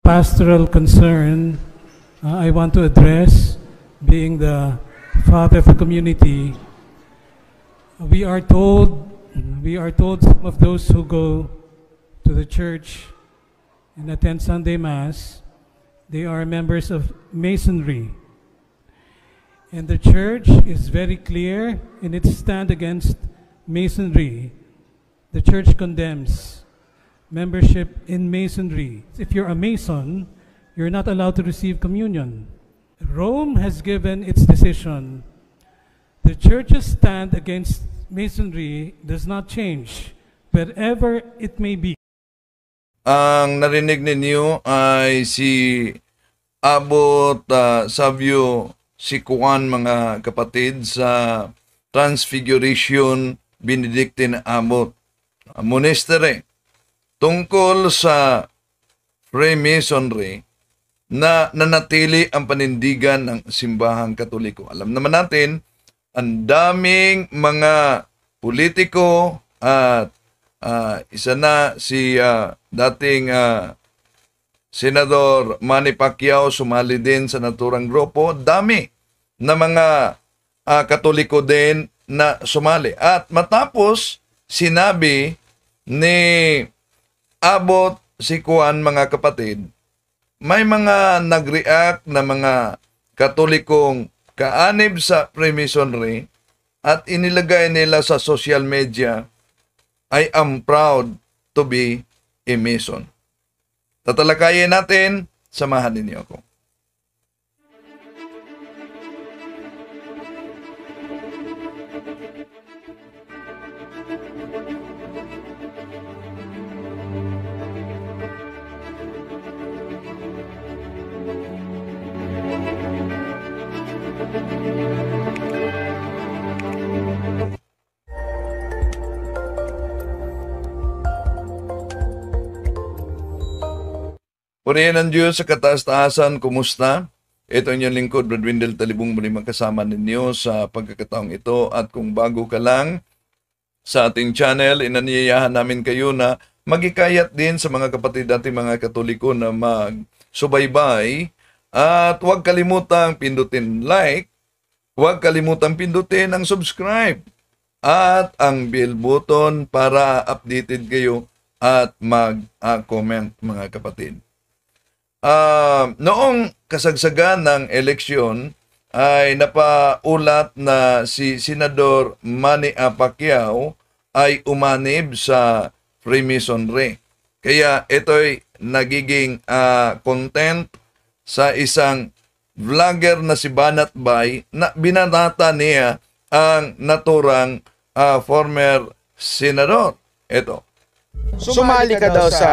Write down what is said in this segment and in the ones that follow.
pastoral concern I want to address, being the father of the community. We are told some of those who go to the church and attend Sunday Mass, they are members of Masonry. And the church is very clear in its stand against Masonry. The church condemns membership in Masonry. If you're a Mason, you're not allowed to receive communion. Rome has given its decision. The church's stand against Masonry does not change, wherever it may be. Ang narinig ninyo ay si Abbot Savio Sicuan, mga kapatid, sa Transfiguration Benedictine Abbot Monastery, tungkol sa Freemasonry na nanatili ang panindigan ng simbahang Katoliko. Alam naman natin, ang daming mga politiko at isa na si dating Senador Manny Pacquiao sumali din sa naturang grupo. Dami na mga Katoliko din na sumali. At matapos sinabi ni Abbot Sicuan, mga kapatid, may mga nag-react na mga Katolikong kaanib sa Freemasonry at inilagay nila sa social media, "I am proud to be a Mason." Tatalakayin natin, samahan ninyo ako. Purihin ng Diyos sa kataas-taasan, kumusta? Ito ang inyong lingkod, Brad Wendell Talibong, muli magkasama ninyo sa pagkakataong ito. At kung bago ka lang sa ating channel, inanyayahan namin kayo na magikayat din sa mga kapatid natin mga Katoliko na magsubaybay. At huwag kalimutang pindutin like, huwag kalimutang pindutin ang subscribe at ang bell button para updated kayo at mag-comment, mga kapatid. Noong kasagsagan ng eleksyon ay napaulat na si Senador Manny Pacquiao ay umanib sa Freemasonry. Kaya ito'y nagiging content sa isang vlogger na si Banat Bay na binanata niya ang naturang former senador. Ito. Sumali ka daw sa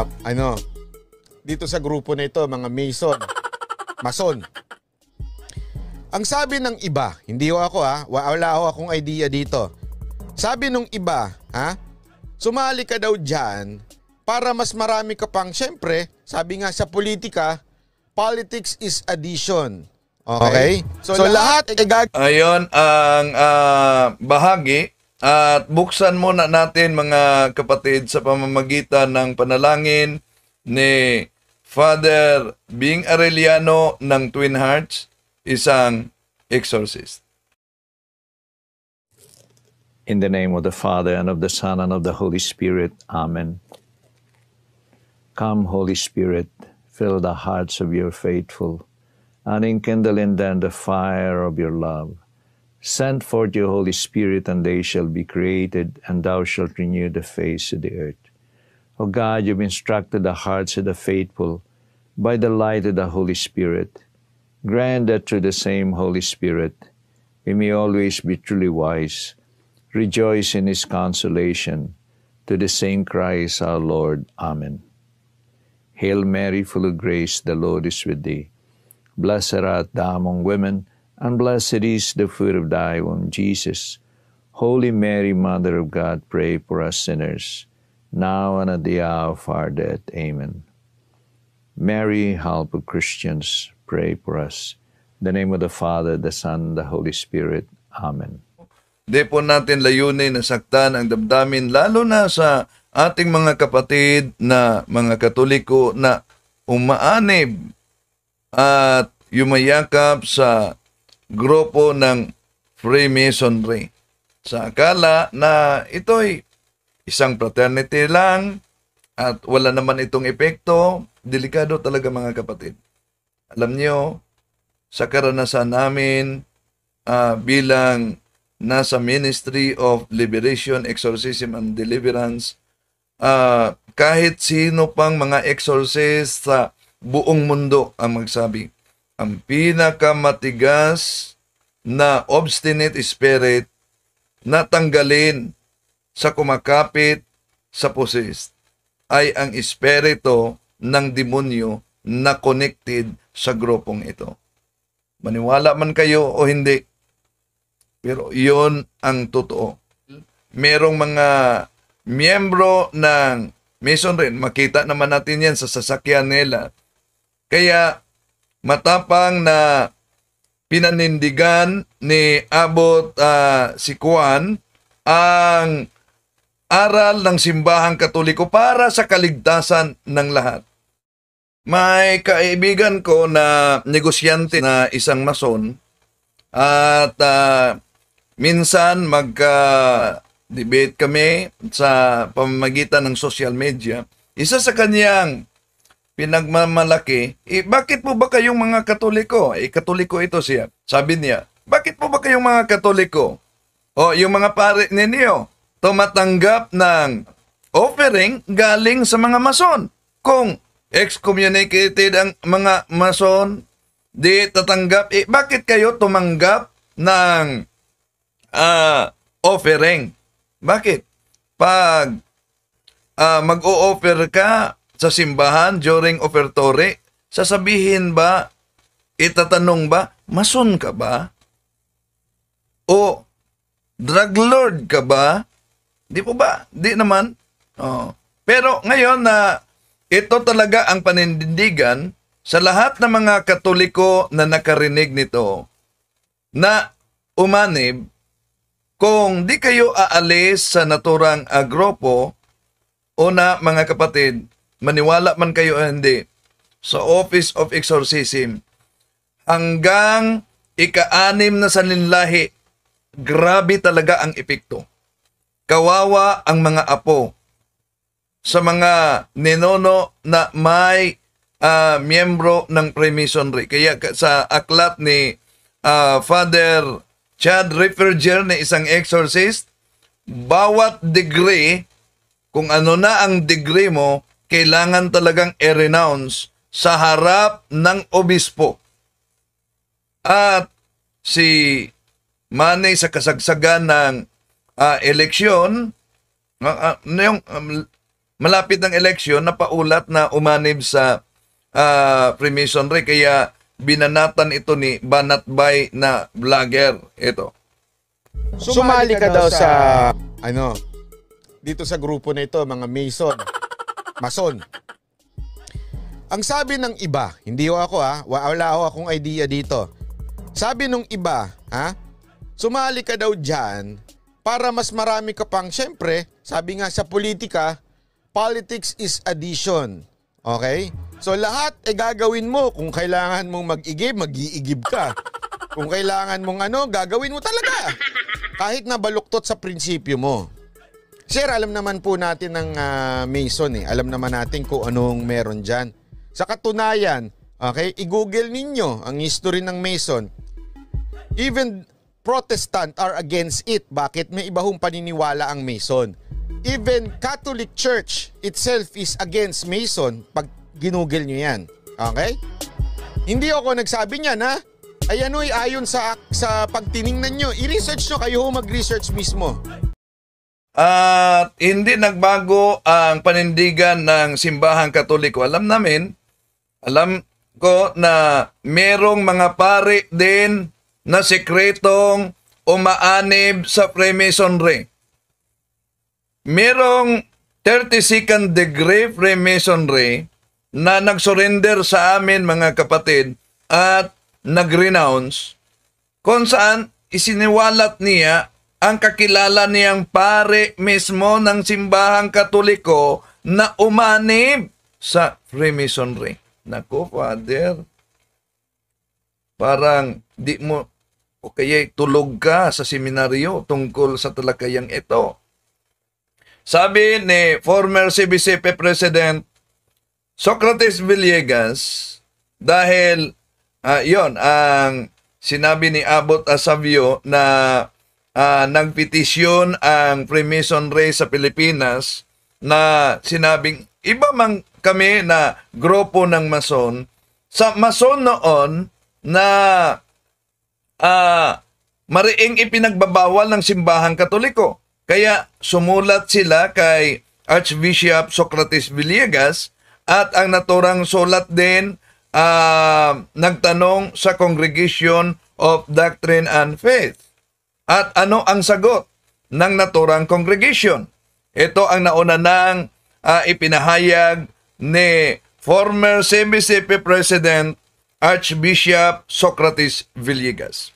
dito sa grupo na ito, mga Mason. Ang sabi ng iba, hindi ako wala akong idea dito. Sabi nung iba, sumali ka daw dyan para mas marami ka pang, syempre, sabi nga sa politika, politics is addition. Okay? So lahat ayon ang bahagi at buksan muna natin, mga kapatid, sa pamamagitan ng panalangin ni Father Bing Arellano ng Twin Hearts, isang exorcist. In the name of the Father, and of the Son, and of the Holy Spirit. Amen. Come, Holy Spirit, fill the hearts of your faithful, and enkindle in them the fire of your love. Send forth your Holy Spirit, and they shall be created, and thou shalt renew the face of the earth. O God, you've instructed the hearts of the faithful by the light of the Holy Spirit. Grant that through the same Holy Spirit we may always be truly wise, rejoice in His consolation, to the same Christ our Lord. Amen. Hail Mary, full of grace, the Lord is with thee. Blessed art thou among women, and blessed is the fruit of thy womb, Jesus. Holy Mary, Mother of God, pray for us sinners, now and at the hour of our death. Amen. Mary, help of Christians, pray for us. In the name of the Father, the Son, the Holy Spirit. Amen. Di po natin layunin na saktan ang damdamin, lalo na sa ating mga kapatid na mga Katoliko na umaanib at yumayakap sa grupo ng Freemasonry. Sa akala na ito'y isang fraternity lang at wala naman itong epekto, delikado talaga mga kapatid. Alam niyo, sa karanasan namin bilang nasa Ministry of Liberation, Exorcism and Deliverance, kahit sino pang mga exorcist sa buong mundo ang magsabi, ang pinakamatigas na obstinate spirit na tanggalin sa kumakapit sa possessed ay ang espiritu ng demonyo na connected sa grupong ito. Maniwala man kayo o hindi, pero iyon ang totoo. Merong mga miyembro ng Masonry, makita naman natin yan sa sasakyan nila. Kaya matapang na pinanindigan ni Abbot si Juan ang aral ng simbahang Katoliko para sa kaligtasan ng lahat. May kaibigan ko na negosyante na isang mason at minsan magka-debate kami sa pamamagitan ng social media. Isa sa kanyang pinagmamalaki, bakit po ba kayong mga Katoliko? Katoliko ito siya. Sabi niya, bakit po ba kayong mga Katoliko? O yung mga pare ninyo, tumatanggap ng offering galing sa mga mason. Kung excommunicated ang mga mason, di tatanggap, bakit kayo tumanggap ng offering? Bakit? Pag mag-o-offer ka sa simbahan during offertory, sasabihin ba, itatanong ba, mason ka ba? O drug lord ka ba? Di po ba? Di naman. Pero ngayon na ito talaga ang panindigan sa lahat ng mga Katoliko na nakarinig nito, na umanib, kung di kayo aalis sa naturang grupo, una mga kapatid, maniwala man kayo o hindi, sa Office of Exorcism, hanggang ika-6 na saninlahi, grabe talaga ang epekto. Kawawa ang mga apo sa mga ninono na may miyembro ng Freemasonry. Kaya sa aklat ni Father Chad Ripperger na isang exorcist, bawat degree, kung ano na ang degree mo, kailangan talagang i-renounce sa harap ng obispo. At si Manny sa kasagsagan ng eleksyon, malapit ng eleksyon, napaulat na umanib sa Freemasonry. Kaya binanatan ito ni Banatbay na vlogger. Ito. Sumali ka daw sa dito sa grupo na ito, mga Mason. Ang sabi ng iba, hindi ako wala akong idea dito. Sabi nung iba, sumali ka daw dyan para mas marami ka pang, syempre, sabi nga sa politika, politics is addition. Okay? So lahat gagawin mo. Kung kailangan mong mag-igib, mag-iigib ka. Kung kailangan mong gagawin mo talaga. Kahit na baluktot sa prinsipyo mo. Sir, alam naman po natin ng Mason Alam naman natin kung anong meron dyan. Sa katunayan, okay, i-google ninyo ang history ng Mason. Even Protestant are against it. Bakit? May iba hong paniniwala ang Mason. Even Catholic Church itself is against Mason pag ginugel nyo yan. Okay? Hindi ako nagsabi niyan, ayon sa pagtiningnan nyo. I-research nyo, kayo mag-research mismo. At hindi nagbago ang panindigan ng simbahang Katoliko. Alam ko na merong mga pari din na sekretong umaanib sa Freemasonry. Merong 32nd degree Freemasonry na nag-surrender sa amin mga kapatid at nag-renounce, kung saan isiniwalat niya ang kakilala niyang pare mismo ng simbahang Katoliko na umanib sa Freemasonry. Nako, Father, parang di mo, o kaya tulog ka sa seminaryo tungkol sa talakayang ito. Sabi ni former CBCP President Socrates Villegas, dahil yon ang sinabi ni Abbot Asavio na nagpetisyon ang Freemasonry sa Pilipinas na sinabing iba man kami na grupo ng Mason. Sa Mason noon na mariing ipinagbabawal ng simbahang Katoliko. Kaya sumulat sila kay Archbishop Socrates Villegas at ang naturang sulat din nagtanong sa Congregation of Doctrine and Faith. At ano ang sagot ng naturang congregation? Ito ang nauna nang ipinahayag ni former CBCP President Archbishop Socrates Villegas.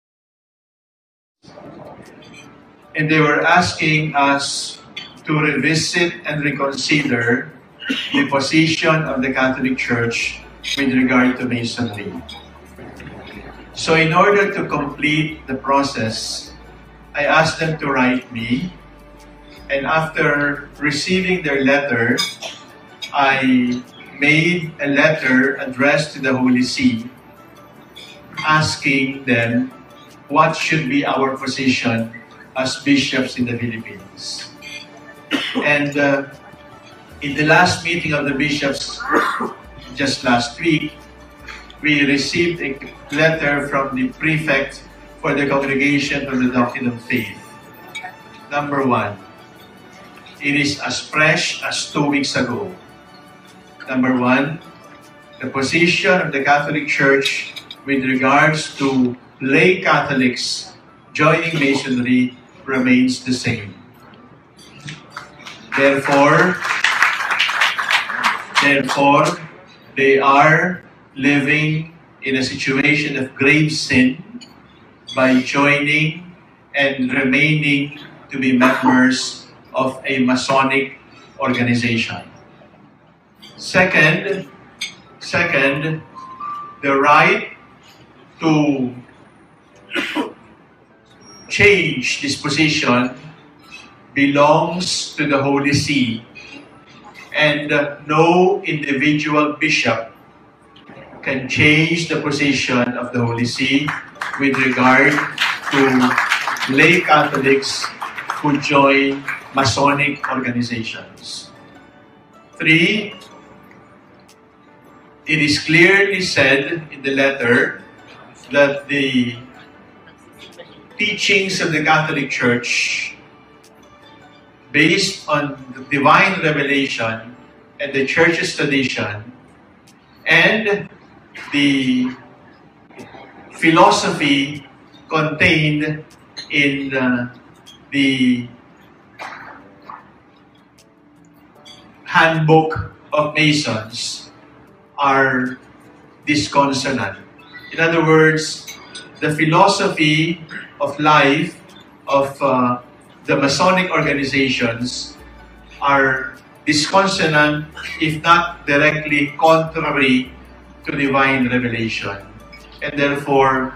And they were asking us to revisit and reconsider the position of the Catholic Church with regard to Masonry. So in order to complete the process, I asked them to write me, and after receiving their letter, I made a letter addressed to the Holy See asking them what should be our position as bishops in the Philippines. And in the last meeting of the bishops just last week, we received a letter from the prefect for the Congregation for the Doctrine of Faith. Number 1, it is as fresh as 2 weeks ago. Number 1, the position of the Catholic Church with regards to lay Catholics joining Masonry remains the same. Therefore, they are living in a situation of grave sin by joining and remaining to be members of a Masonic organization. Second, the right to change this position belongs to the Holy See, and no individual bishop can change the position of the Holy See with regard to lay Catholics who join Masonic organizations. 3, it is clearly said in the letter that the teachings of the Catholic Church, based on the divine revelation and the Church's tradition, and the philosophy contained in the Handbook of Masons are disconsonant. In other words, the philosophy of life of the Masonic organizations are disconsonant, if not directly contrary to divine revelation, and therefore,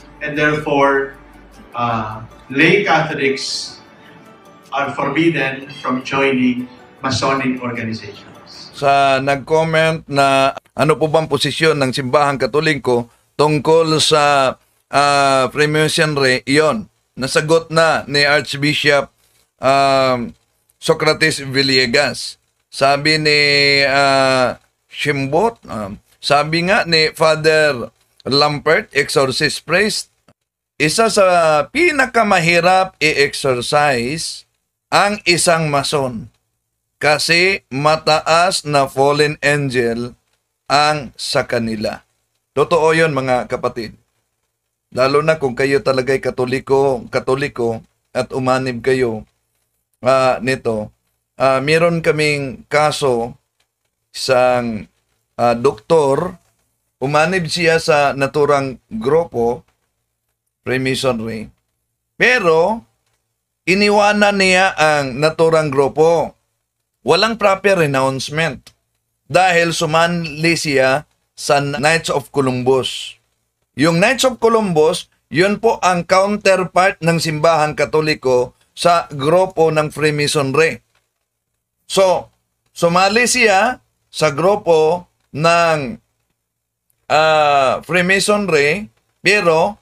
lay Catholics are forbidden from joining Masonic organizations. Sa nag-comment na ano po bang posisyon ng simbahang Katoliko tungkol sa Freemasonry, iyon, nasagot na ni Archbishop Socrates Villegas. Sabi ni Shimbot, sabi nga ni Father Lampert, exorcist priest, isa sa pinakamahirap i-exorcise ang isang mason kasi mataas na fallen angel ang sa kanila. Totoo yun, mga kapatid. Lalo na kung kayo talaga'y katoliko at umanib kayo nito. Meron kaming kaso, isang doktor, umanib siya sa naturang grupo, Freemasonry, pero iniwanan niya ang naturang grupo. Walang proper renouncement. dahil sumali siya sa Knights of Columbus. Yung Knights of Columbus, yun po ang counterpart ng simbahang Katoliko sa grupo ng Freemasonry. So, sumali siya sa grupo ng Freemasonry, pero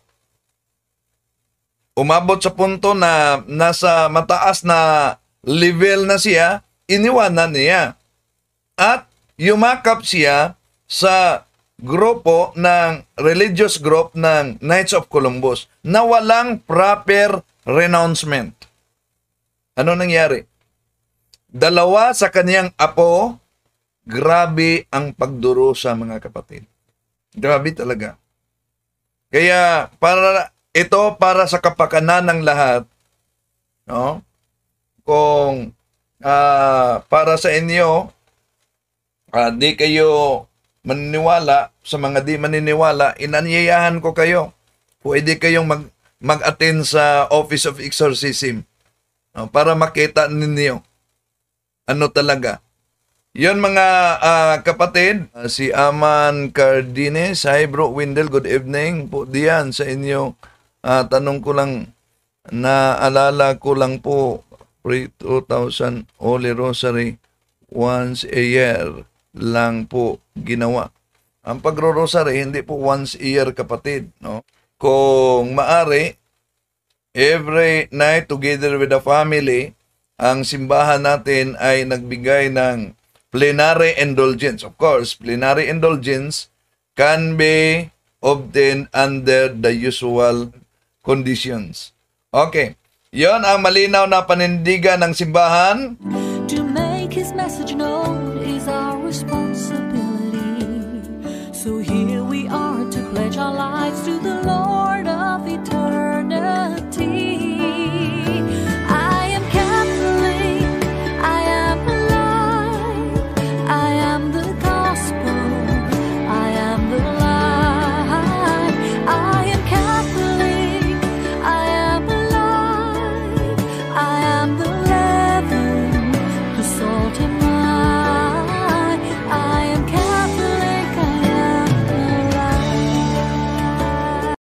umabot sa punto na nasa mataas na level na siya, iniwanan niya. At yumakap siya sa grupo ng religious group ng Knights of Columbus na walang proper renouncement. Ano nangyari? Dalawa sa kaniyang apo, grabe ang pagdurusa, mga kapatid. Grabe talaga. Kaya para sa kapakanan ng lahat, no? Kung para sa inyo, di kayo maniniwala, sa mga di maniniwala, inanyayahan ko kayo. Pwede kayong mag-attend sa Office of Exorcism, no? Para makita ninyo ano talaga. Yon mga kapatid, si Aman Cardines. Hi bro Wendell, good evening po diyan sa inyo. Tanong ko lang, naalala ko lang po, pre-2000 Holy Rosary once a year lang po ginawa. Ang pagro-rosary hindi po once a year, kapatid, no? Kung maari, every night together with the family, ang simbahan natin ay nagbigay ng plenary indulgence. Of course, plenary indulgence can be obtained under the usual conditions. Okay. Yon ang malinaw na panindigan ng simbahan. To make His message known is our responsibility. So here we are to pledge our lives to the Lord.